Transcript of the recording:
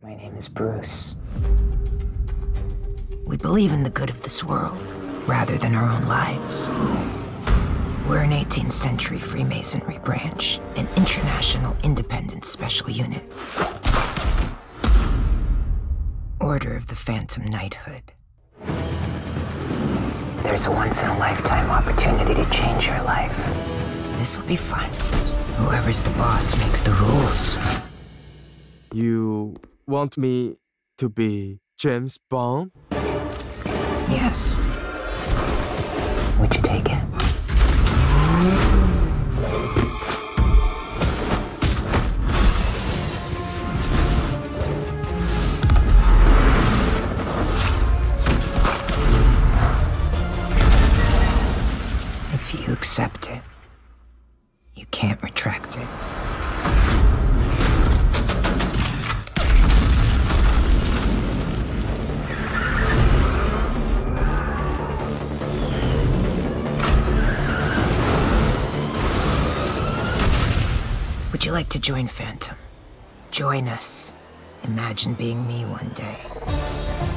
My name is Bruce. We believe in the good of this world, rather than our own lives. We're an 18th century Freemasonry branch, an international independent special unit. Order of the Phantom Knighthood. There's a once-in-a-lifetime opportunity to change your life. This'll be fun. Whoever's the boss makes the rules. You want me to be James Bond? Yes. Would you take it? If you accept it, you can't retract it. Would you like to join Phantom? Join us. Imagine being me one day.